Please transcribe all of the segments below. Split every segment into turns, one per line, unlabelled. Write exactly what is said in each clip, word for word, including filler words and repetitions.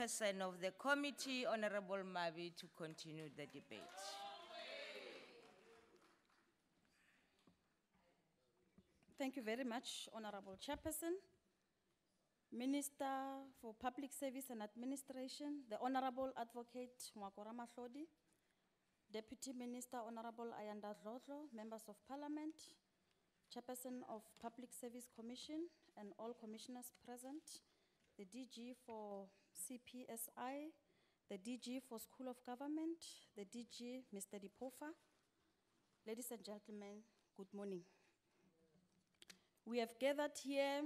chairperson of the committee, Honorable Mabe, to continue the debate.
Thank you very much, Honorable Chairperson. Minister for Public Service and Administration, the Honorable Advocate Mwakora Mahlodi, Deputy Minister Honorable Ayanda Dlodlo, Members of Parliament, Chairperson of Public Service Commission, and all commissioners present, the D G for C P S I, the D G for School of Government, the D G, Mister Dipofa. Ladies and gentlemen, good morning. We have gathered here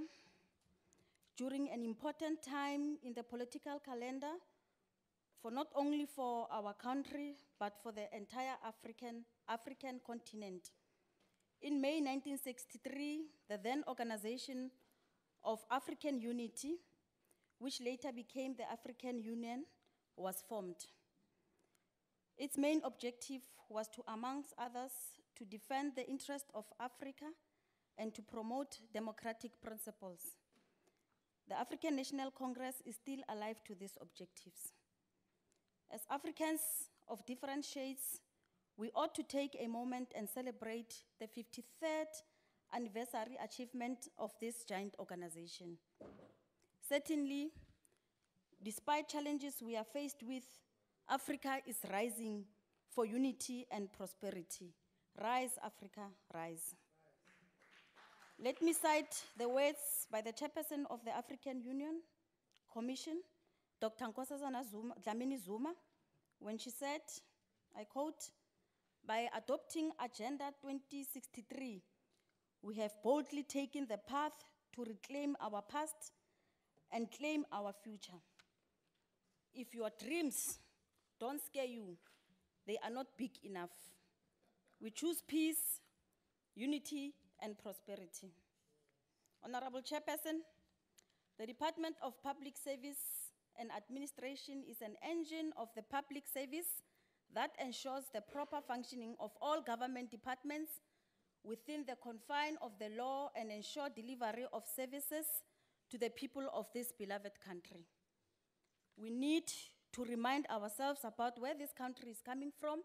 during an important time in the political calendar for not only for our country, but for the entire African, African continent. In May nineteen sixty-three, the then Organization of African Unity, which later became the African Union, was formed. Its main objective was to, amongst others, to defend the interest of Africa and to promote democratic principles. The African National Congress is still alive to these objectives. As Africans of different shades, we ought to take a moment and celebrate the fifty-third anniversary achievement of this giant organization. Certainly, despite challenges we are faced with, Africa is rising for unity and prosperity. Rise, Africa, rise. Let me cite the words by the chairperson of the African Union Commission, Doctor Nkosazana Zuma, Dlamini Zuma, when she said, I quote, "By adopting Agenda twenty sixty-three, we have boldly taken the path to reclaim our past and claim our future. If your dreams don't scare you, they are not big enough. We choose peace, unity, and prosperity." Honorable Chairperson, the Department of Public Service and Administration is an engine of the public service that ensures the proper functioning of all government departments within the confine of the law and ensure delivery of services to the people of this beloved country. We need to remind ourselves about where this country is coming from.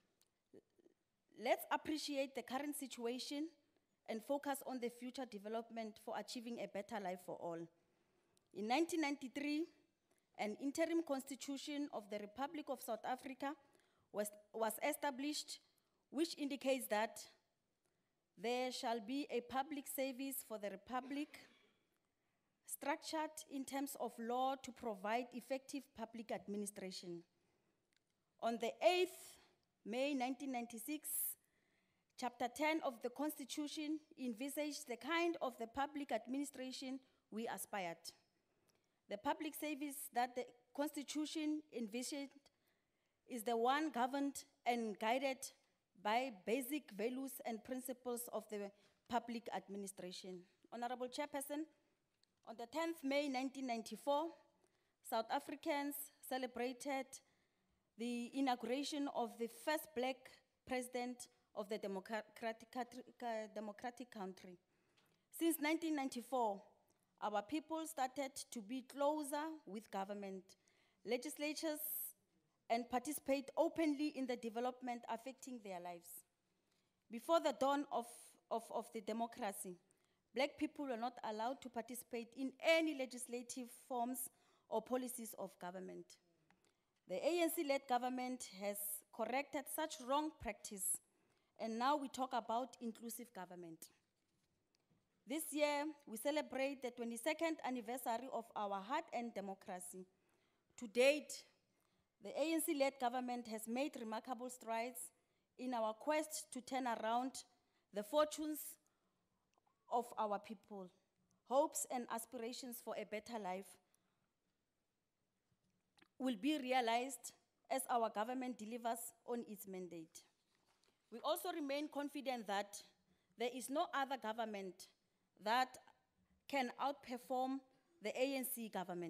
Let's appreciate the current situation and focus on the future development for achieving a better life for all. In nineteen ninety-three, an interim constitution of the Republic of South Africa was, was established, which indicates that there shall be a public service for the Republic, structured in terms of law to provide effective public administration. On the eighth of May nineteen ninety-six, Chapter ten of the Constitution envisaged the kind of the public administration we aspired. The public service that the Constitution envisioned is the one governed and guided by basic values and principles of the public administration. Honorable Chairperson, on the tenth of May nineteen ninety-four, South Africans celebrated the inauguration of the first black president of the democratic, democratic country. Since nineteen ninety-four, our people started to be closer with government, legislatures, and participate openly in the development affecting their lives. Before the dawn of, of, of the democracy, black people were not allowed to participate in any legislative forms or policies of government. The A N C-led government has corrected such wrong practice, and now we talk about inclusive government. This year, we celebrate the twenty-second anniversary of our hard-earned democracy. To date, the A N C-led government has made remarkable strides in our quest to turn around the fortunes of our people, hopes and aspirations for a better life will be realized as our government delivers on its mandate. We also remain confident that there is no other government that can outperform the A N C government.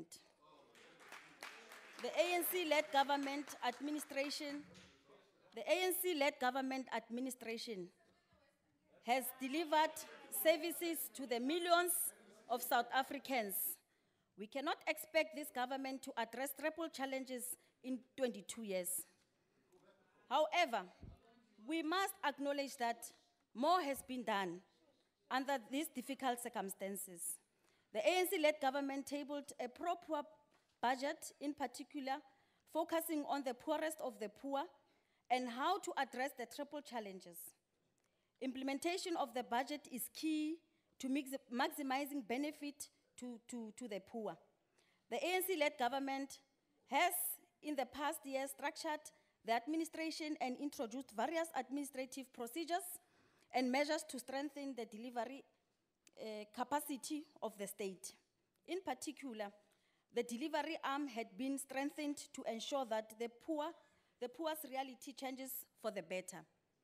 The A N C-led government administration, the A N C-led government administration has delivered services to the millions of South Africans We cannot expect this government to address triple challenges in twenty-two years. However, we must acknowledge that more has been done under these difficult circumstances. The A N C-led government tabled a pro-poor budget, in particular, focusing on the poorest of the poor and how to address the triple challenges. Implementation of the budget is key to mix maximizing benefit to, to, to the poor. The A N C-led government has, in the past year, structured the administration and introduced various administrative procedures and measures to strengthen the delivery uh, capacity of the state. In particular, the delivery arm had been strengthened to ensure that the poor, the poor's reality changes for the better.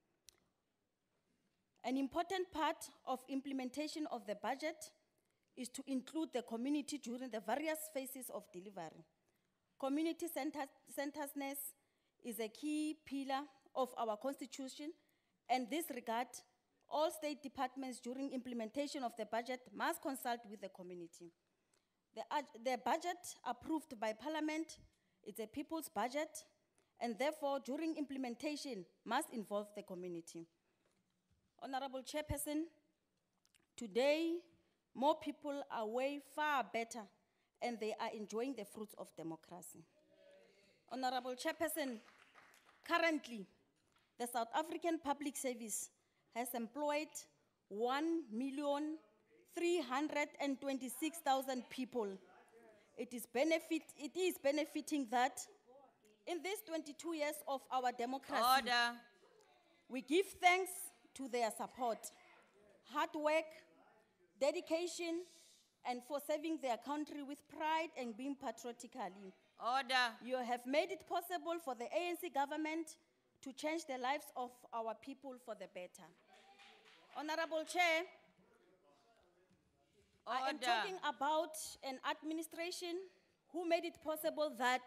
An important part of implementation of the budget is to include the community during the various phases of delivery. Community centeredness is a key pillar of our constitution, and this regard, all state departments during implementation of the budget must consult with the community. The, uh, the budget approved by Parliament is a people's budget, and therefore during implementation must involve the community. Honorable Chairperson, today more people are way far better and they are enjoying the fruits of democracy. Honorable Chairperson, currently the South African Public Service has employed one million three hundred twenty-six thousand people. It is, benefit, it is benefiting that in these twenty-two years of our democracy,
Order.
we give thanks to their support, hard work, dedication, and for serving their country with pride and being patriotically.
Order.
You have made it possible for the A N C government to change the lives of our people for the better. Honorable Chair,
Order.
I am talking about an administration who made it possible that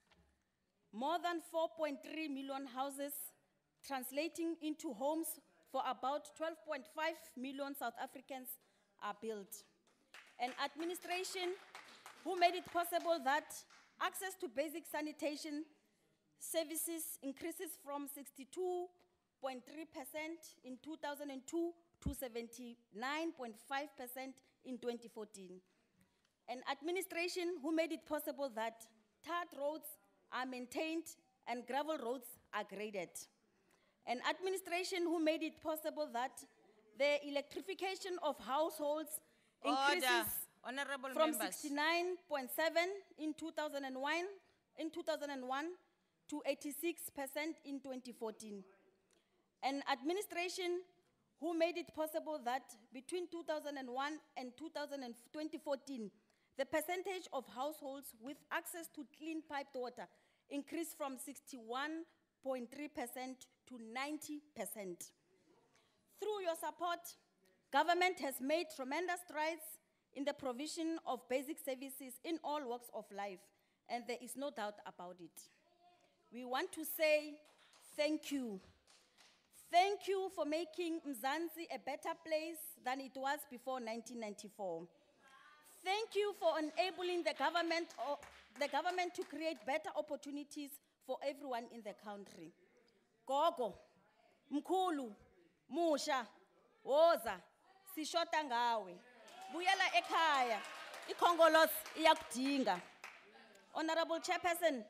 more than four point three million houses, translating into homes for about twelve point five million South Africans, are built. An administration who made it possible that access to basic sanitation services increases from sixty-two point three percent in two thousand two to seventy-nine point five percent in twenty fourteen. An administration who made it possible that tarred roads are maintained and gravel roads are graded. An administration who made it possible that the electrification of households increases
Order. Honorable
from
members.
sixty-nine point seven in two thousand one, in two thousand one to eighty-six percent in twenty fourteen. An administration who made it possible that between two thousand one and twenty fourteen, the percentage of households with access to clean piped water increased from sixty-one point three percent to ninety percent. Through your support, government has made tremendous strides in the provision of basic services in all walks of life, and there is no doubt about it. We want to say thank you. Thank you for making Mzansi a better place than it was before nineteen ninety-four. Thank you for enabling the government, or the government to create better opportunities for everyone in the country. Gogo, Mkulu, Musha, Woza, Sishota ngawe. Buyela ekhaya, iKongolos iyakudinga. Honorable Chairperson,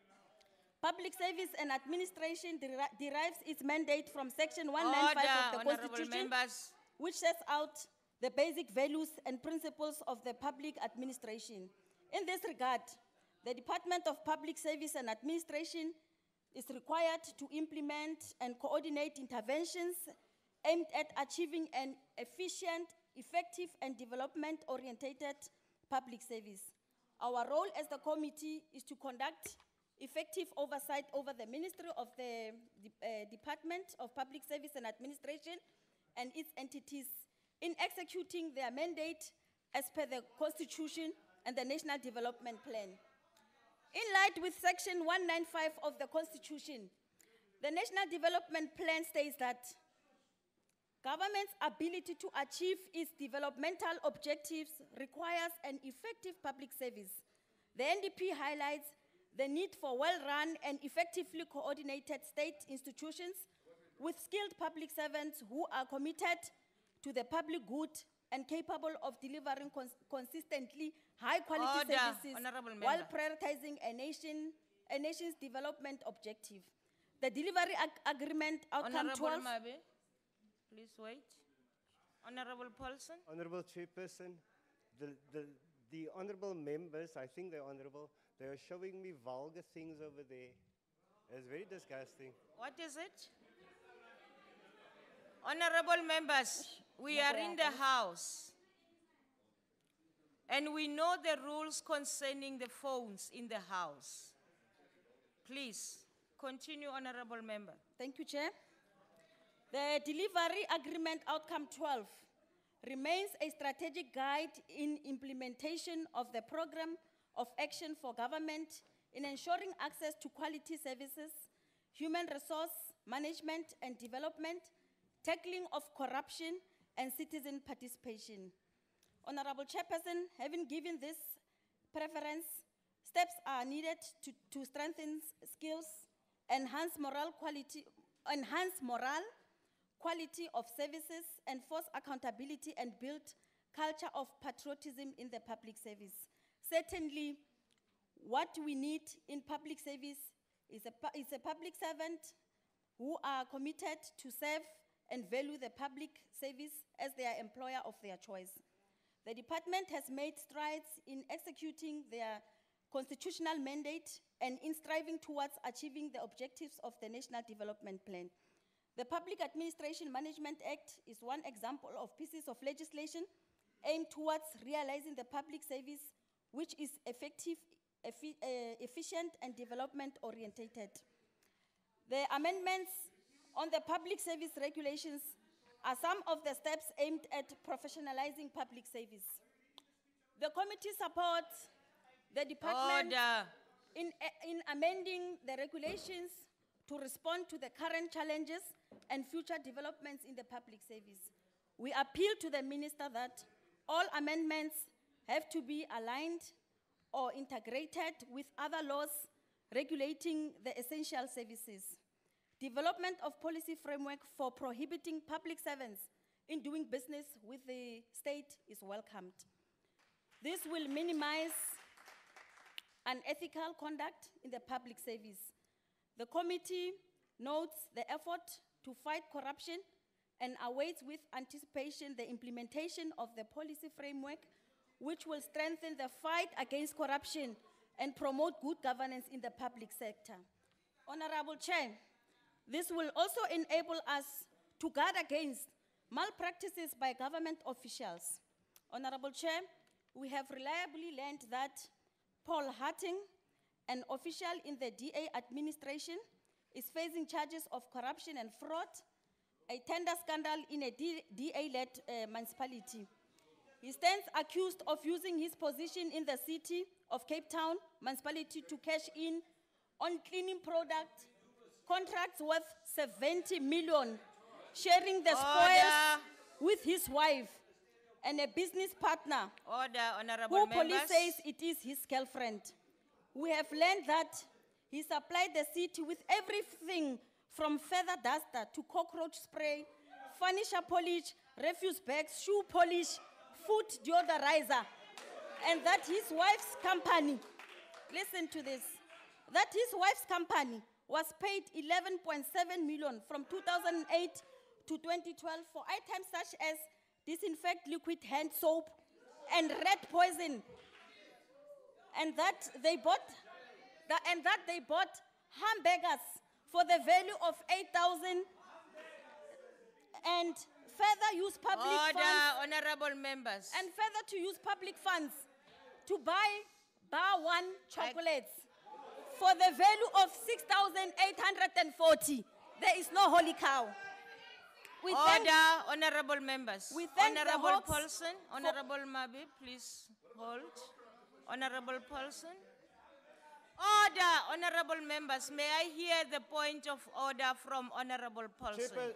public service and administration deri derives its mandate from section one ninety-five of the
Honorable
Constitution,
members.
which sets out the basic values and principles of the public administration. In this regard, the Department of Public Service and Administration is required to implement and coordinate interventions aimed at achieving an efficient, effective, and development-oriented public service. Our role as the committee is to conduct effective oversight over the Ministry of the uh, Department of Public Service and Administration and its entities in executing their mandate as per the Constitution and the National Development Plan. In line with section one ninety-five of the Constitution, the National Development Plan states that Government's ability to achieve its developmental objectives requires an effective public service. The N D P highlights the need for well-run and effectively coordinated state institutions with skilled public servants who are committed to the public good and capable of delivering cons consistently high-quality
Order,
services
honorable
while
member.
prioritizing a, nation, a nation's development objective. The delivery ag agreement outcome
Honorable
twelve...
Mabe, please wait. Honorable Paulsen.
Honorable Chairperson, the, the, the honorable members, I think they're honorable, they are showing me vulgar things over there. It's very disgusting.
What is it? Honorable members, we are in the House. And we know the rules concerning the phones in the House. Please, continue, honorable member.
Thank you, Chair. The delivery agreement outcome twelve remains a strategic guide in implementation of the program of action for government in ensuring access to quality services, human resource management and development, tackling of corruption, and citizen participation. Honorable Chairperson, having given this preference, steps are needed to, to strengthen skills, enhance moral quality, enhance morale, quality of services, enforce accountability, and build culture of patriotism in the public service. Certainly, what we need in public service is a, pu- is a public servant who are committed to serve and value the public service as their employer of their choice. The department has made strides in executing their constitutional mandate and in striving towards achieving the objectives of the National Development Plan. The Public Administration Management Act is one example of pieces of legislation aimed towards realizing the public service which is effective, effi uh, efficient, and development-orientated. The amendments on the public service regulations are some of the steps aimed at professionalizing public service. The committee supports the department
Order.
in, in amending the regulations to respond to the current challenges and future developments in the public service. We appeal to the minister that all amendments have to be aligned or integrated with other laws regulating the essential services. Development of policy framework for prohibiting public servants in doing business with the state is welcomed. This will minimize unethical conduct in the public service. The committee notes the effort to fight corruption and awaits with anticipation the implementation of the policy framework which will strengthen the fight against corruption and promote good governance in the public sector. Honorable Chair, this will also enable us to guard against malpractices by government officials. Honorable Chair, we have reliably learned that Paul Harting, an official in the D A administration, is facing charges of corruption and fraud, a tender scandal in a D A-led uh, municipality. He stands accused of using his position in the city of Cape Town municipality to cash in on cleaning product contracts worth seventy million, sharing the spoils
Order.
with his wife and a business partner
Order, honorable
who
members.
police says it is his girlfriend. We have learned that he supplied the city with everything from feather duster to cockroach spray, furniture polish, refuse bags, shoe polish, foot deodorizer, and that his wife's company, listen to this, that his wife's company was paid eleven point seven million from two thousand eight to twenty twelve for items such as disinfect liquid hand soap and rat poison, and that they bought, the, and that they bought hamburgers for the value of eight thousand and further use public
Order,
funds
honorable members.
and further to use public funds to buy bar one chocolates for the value of six thousand eight hundred forty. There is no holy cow. We thank,
Order, honorable members.
we thank the
Honorable
Hawks
Paulsen, Honorable Mabe, please hold. Honorable Paulsen. Order, honorable members. May I hear the point of order from Honorable Paulsen?
Chairper-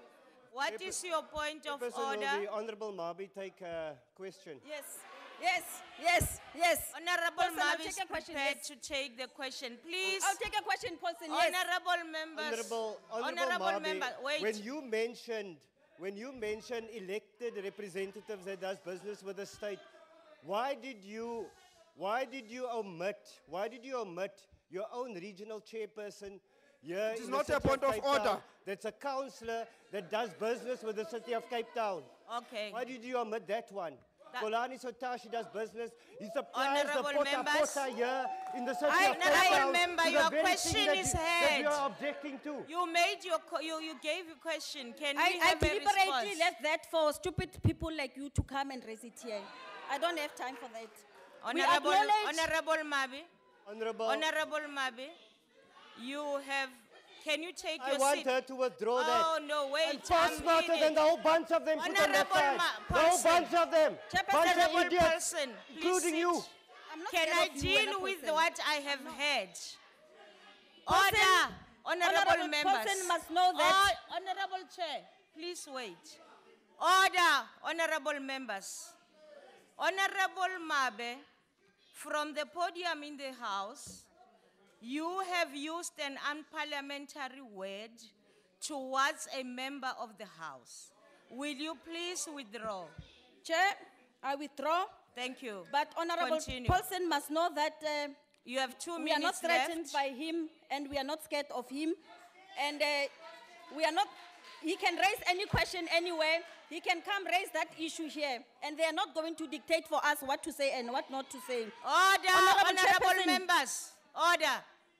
What is your point of
Chairperson, will
order?
the Honorable Mabe take a question?
Yes, yes, yes, yes.
Honorable
Paulsen, I'll
Mabe is
take a question,
prepared
yes.
to take the question. Please,
I'll take a question, Paulsen, yes.
honorable members.
Honorable, Honorable,
Honorable
Mabe,
member, wait.
when you mentioned, when you mentioned elected representatives that does business with the state, why did you, why did you omit, why did you omit your own regional chairperson here
It is
in the
not a
city
point of
Cape
order.
Town, that's a councillor that does business with the city of Cape Town?
Okay.
Why did you omit that one?
That-
Kolani Sotashi does business. He supplies the
Honourable
pota
members.
pota here in the city
I-
of Cape
Honourable
Town.
member,
to the
your
very
question
thing that
is
you- That you
heard.
are objecting to.
You made your, co- you, you gave your question. Can
I,
we
I
have a
deliberately
response?
left that for stupid people like you to come and raise it here. I don't have time for that. We
Honorable,
acknowledge-
Honorable Mabe,
Honorable,
Honorable Mabe, you have, can you take
I
your
want
seat?
her to withdraw that.
Oh, no, wait.
And far
I'm
smarter
in
than
it.
the whole bunch of them put on that
Honourable
side.
Ma-
The whole
Paulsen.
bunch of them.
Chairperson,
Bunch of
Honourable
idiots,
Paulsen, please
including
sit.
you.
I'm not
Can
scared
I
of you,
deal
Wena
with
Paulsen.
what I have heard?
Paulsen,
Order, honorable
Honourable
members.
Paulsen must know that-
Oh, honorable chair, please wait. Order, honorable members. Honorable Mabe, from the podium in the House, you have used an unparliamentary word towards a member of the House. Will you please withdraw?
Chair, I withdraw,
Thank you.
but Honourable
Continue.
Paulsen must know that uh,
You have two
we are not
minutes
threatened
left.
by him and we are not scared of him. And uh, we are not, he can raise any question anywhere. He can come raise that issue here. And they are not going to dictate for us what to say and what not to say.
Order,
Honourable
honorable
Chairperson.
members. Order.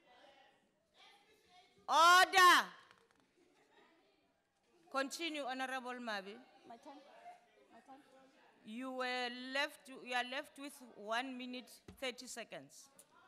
Order. Continue, Honorable Mabe.
My time? My time?
You were left, you are left with one minute, thirty seconds.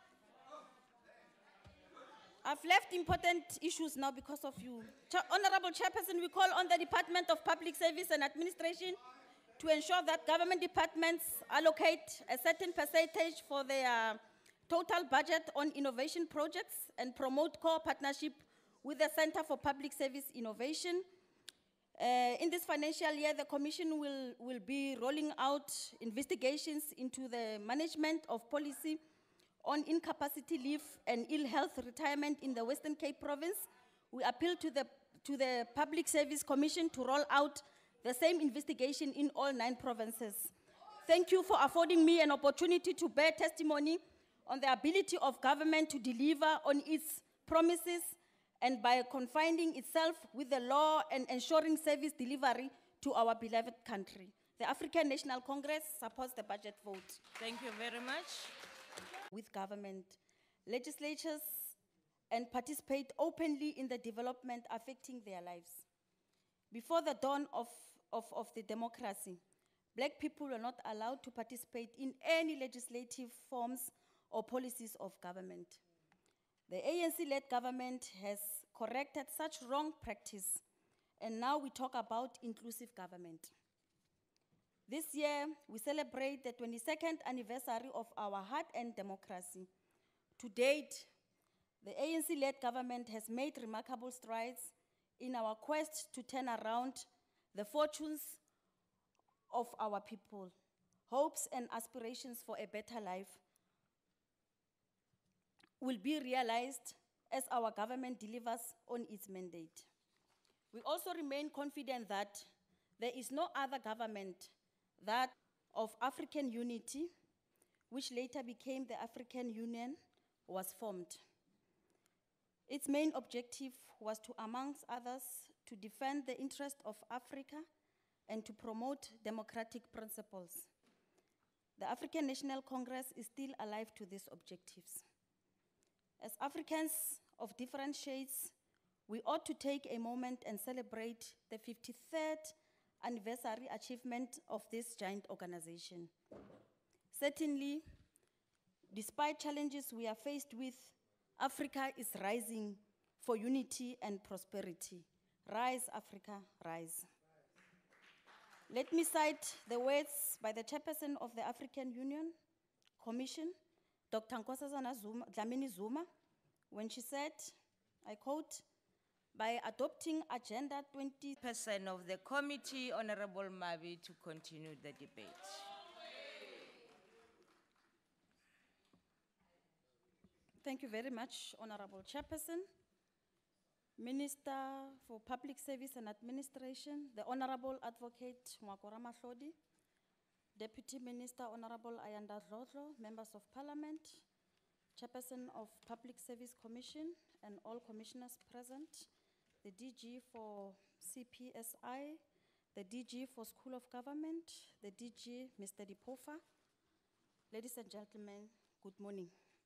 I've left important issues now because of you. Cha- Honorable Chairperson, we call on the Department of Public Service and Administration to ensure that government departments allocate a certain percentage for their total budget on innovation projects and promote core partnership with the Center for Public Service Innovation. Uh, in this financial year, the Commission will, will be rolling out investigations into the management of policy on incapacity leave and ill health retirement in the Western Cape province. We appeal to the, to the Public Service Commission to roll out the same investigation in all nine provinces. Thank you for affording me an opportunity to bear testimony on the ability of government to deliver on its promises and by confining itself with the law and ensuring service delivery to our beloved country. The African National Congress supports the budget vote.
Thank you very much.
With government, legislatures, and participate openly in the development affecting their lives. Before the dawn of, of, of the democracy, black people were not allowed to participate in any legislative forms or policies of government. The A N C-led government has corrected such wrong practice, and now we talk about inclusive government. This year, we celebrate the twenty-second anniversary of our hard-earned democracy. To date, the A N C-led government has made remarkable strides in our quest to turn around the fortunes of our people, hopes and aspirations for a better life will be realized as our government delivers on its mandate. We also remain confident that there is no other government that of African unity, which later became the African Union, was formed. Its main objective was to, amongst others, to defend the interest of Africa and to promote democratic principles. The African National Congress is still alive to these objectives. As Africans of different shades, we ought to take a moment and celebrate the fifty-third anniversary achievement of this giant organization. Certainly, despite challenges we are faced with, Africa is rising for unity and prosperity. Rise, Africa, rise. Let me cite the words by the chairperson of the African Union Commission, Doctor Nkosazana Zuma, Dlamini Zuma, when she said, I quote, by adopting Agenda twenty.
Person of the committee, Honorable Mabe, to continue the debate.
Thank you very much, Honorable Chairperson. Minister for Public Service and Administration, the Honorable Advocate Mwakora Mahlodi, Deputy Minister Honorable Ayanda Dlodlo, Members of Parliament, Chairperson of Public Service Commission, and all commissioners present, the D G for C P S I, the D G for School of Government, the D G, Mister Dipofa. Ladies and gentlemen, good morning.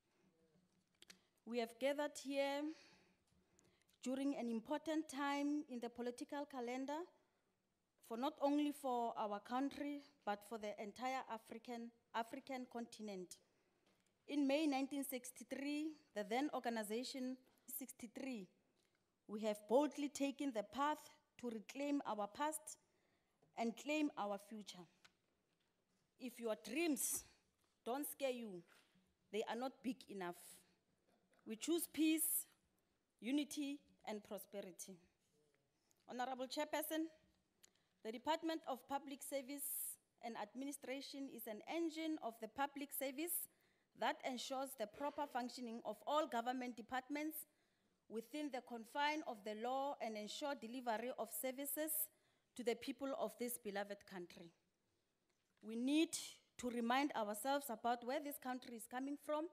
We have gathered here during an important time in the political calendar for not only for our country, but for the entire African, African continent. In May nineteen sixty-three, the then organization sixty-three, we have boldly taken the path to reclaim our past and claim our future. If your dreams don't scare you, they are not big enough. We choose peace, unity, and prosperity. Honorable Chairperson, the Department of Public Service and Administration is an engine of the public service that ensures the proper functioning of all government departments within the confine of the law and ensure delivery of services to the people of this beloved country. We need to remind ourselves about where this country is coming from.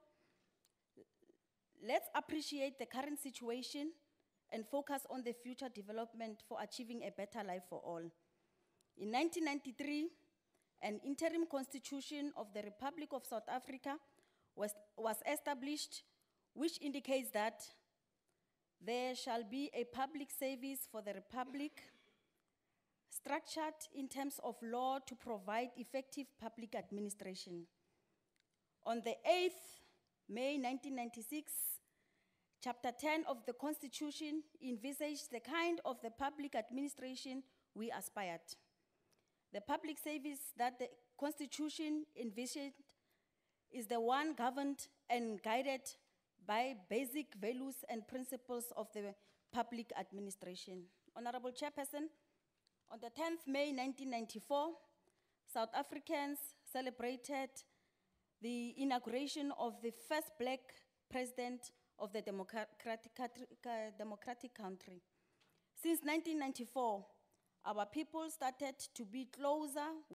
Let's appreciate the current situation and focus on the future development for achieving a better life for all. In nineteen ninety-three, an interim constitution of the Republic of South Africa was, was established, which indicates that there shall be a public service for the Republic, structured in terms of law to provide effective public administration. On the eighth of May nineteen ninety-six, Chapter ten of the Constitution envisaged the kind of the public administration we aspired. The public service that the Constitution envisioned is the one governed and guided by basic values and principles of the public administration. Honorable Chairperson, on the tenth of May nineteen ninety-four, South Africans celebrated the inauguration of the first black president of the democratic, uh, democratic country. Since nineteen ninety-four, our people started to be closer